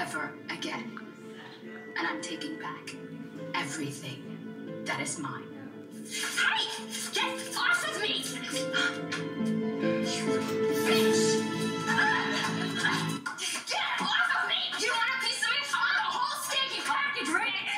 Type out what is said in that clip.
ever again. And I'm taking back everything that is mine. Hey! Get off of me! You bitch! Get off of me! You want a piece of me? I want the whole stinking package right